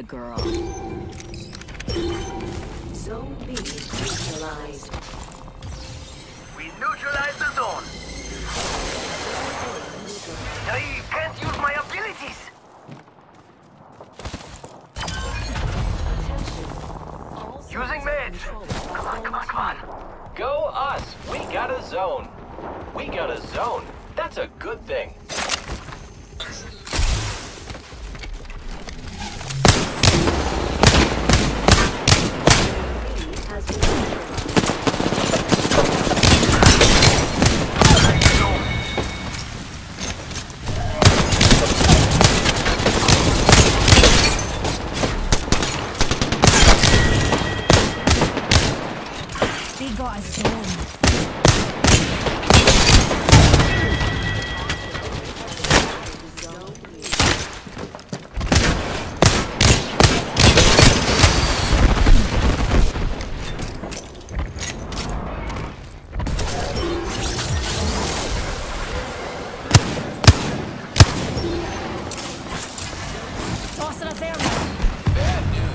a girl. Zone B neutralized. We neutralized the zone. Now you can't use my abilities. Using meds. Come on, come on, come on. Go us! We got a zone. We got a zone. That's a good thing. They got a zone. Tossing a thermal. Bad news.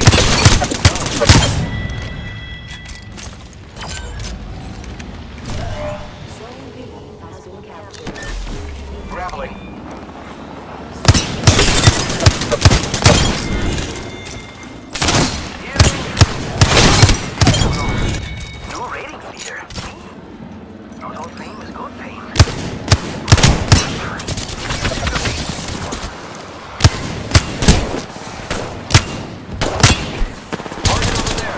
Zone B has been captured. Grappling. New ratings leader. Not all fame is good fame. Target over there.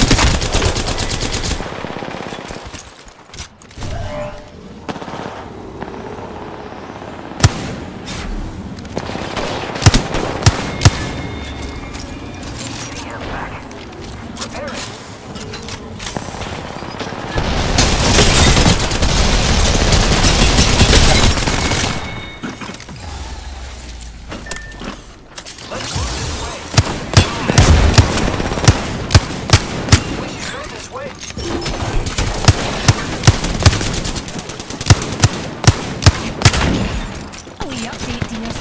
Getting him back. Repairing. Let's move this way. We should go this way. A wee update, dears.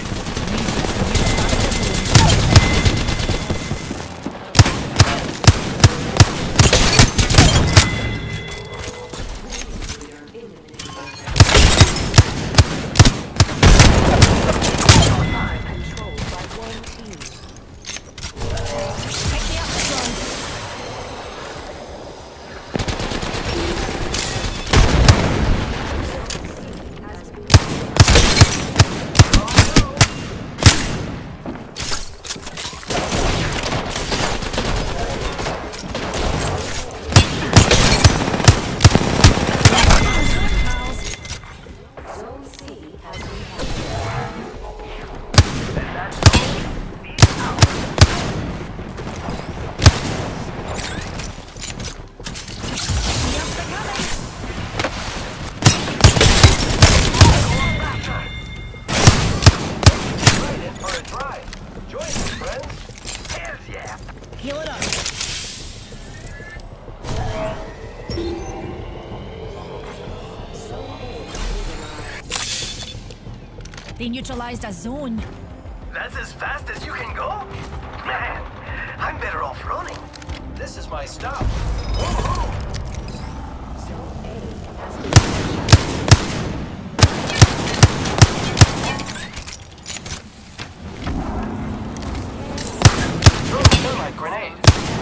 Controlled by one team. Pick me up the zone. Has been Pals. Zone C has been captured. The ups are coming. Right in for a drive. Join us, friends. Hells yeah. Heal it up. Zone A neutralized. They neutralized a zone. That's as fast as you can go? Man, I'm better off running. This is my stop. Whoa, Zone A has been captured. Throw a thermite grenade.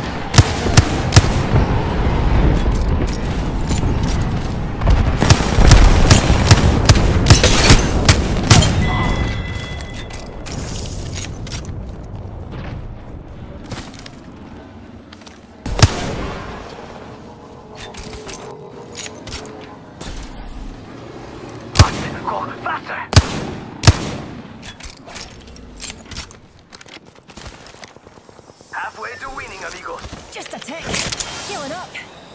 Go faster. Halfway to winning, amigos. Just a tick. Heal it up.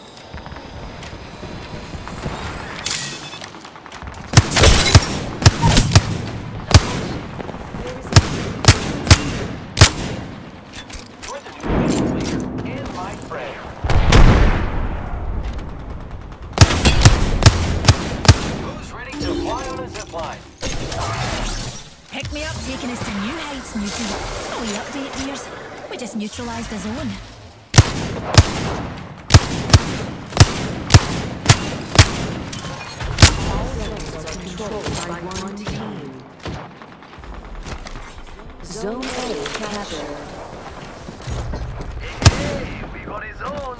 You're the new business leader and my friend. Who's ready to fly on a zipline? Pick me up, taking us to new heights, Newton. A wee update, dears. We just neutralized the zone. All zones are controlled by one team. Zone A captured. Hey, we got his own.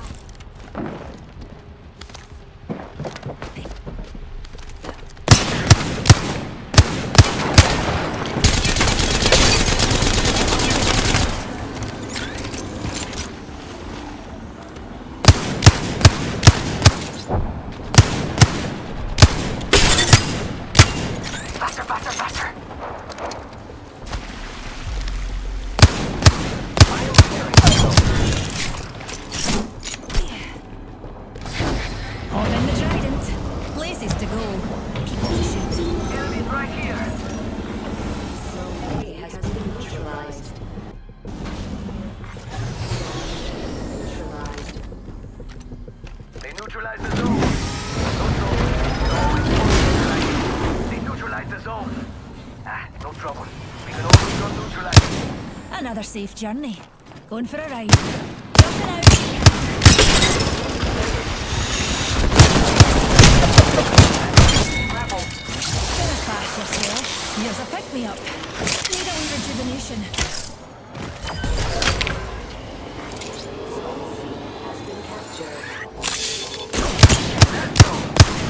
Faster, faster, faster. On in the Trident. Places to go. People to shoot. Enemies right here. Zone A has been neutralized. Neutralized. They neutralized the zone. They neutralized the zone. Ah, no trouble. We can always go neutralize. Another safe journey. Going for a ride. Jumping out. Grapple. Gonna fast yourself. Here's a pick-me-up. Need a wee rejuvenation. Has been captured. Let's go.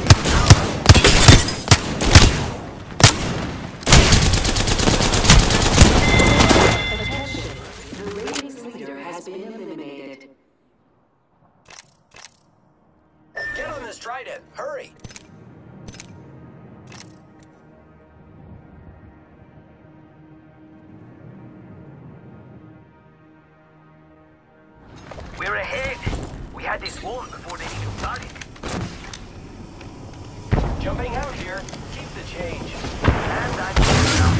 Attention. The ratings leader has been eliminated. Get on this Trident. Hurry. We're ahead. We had this won before they even started. Jumping out here. Keep the change. And I'm going up.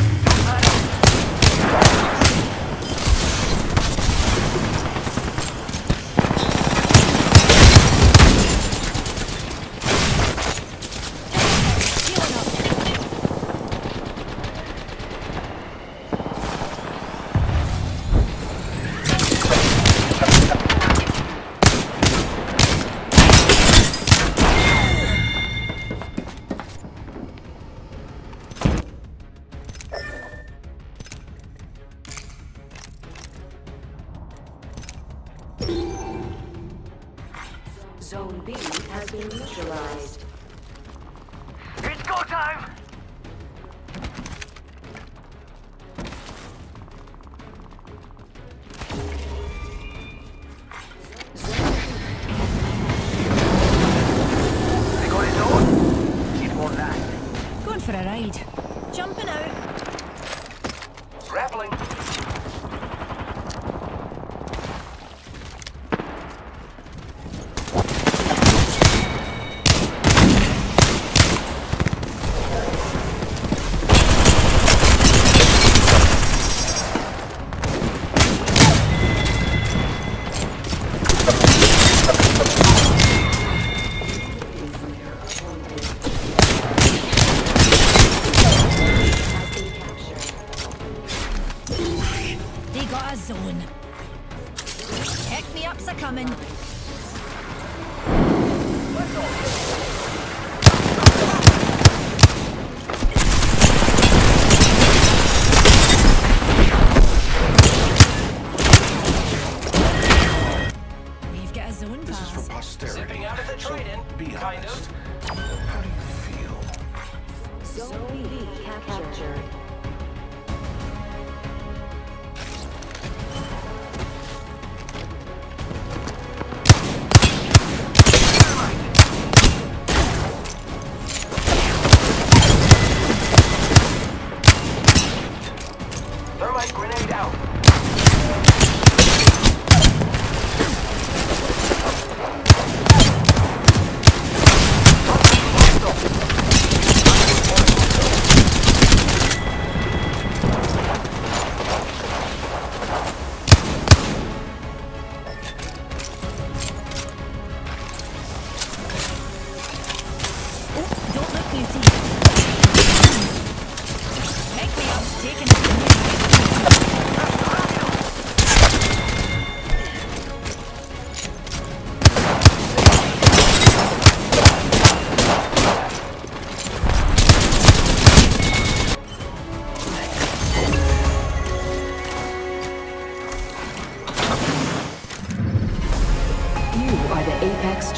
Healing up. Zone B has been neutralized. It's go time. They got his own. It won't last. Going for a ride. Jumping out. Grappling. Has been captured. They got a zone. Pick-me-ups are coming. We've got a zone This is for pass. posterity. Zipping out of the Trident. Be Kind honest. of. How do you feel? Zone B captured. Thermite grenade out.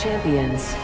champions.